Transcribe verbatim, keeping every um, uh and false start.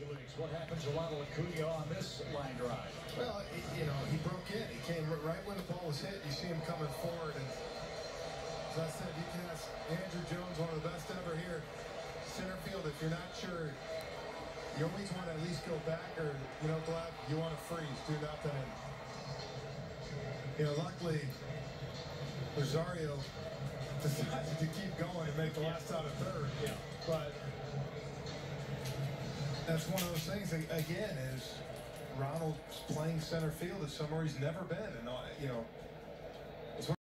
major leagues. What happens to Ronald Acuna on this line drive? Well, he, you know, he broke in. He came right when the ball was hit. You see him coming forward. And as I said, you can ask Andrew Jones, one of the best ever here, center field. If you're not sure, you always want to at least go back or, you know, go out. You want to freeze, do nothing. And, you know, luckily, Rosario decided to keep going and make the last out of third. Yeah. But that's one of those things, again, is Ronald's playing center field is somewhere he's never been. And, you know,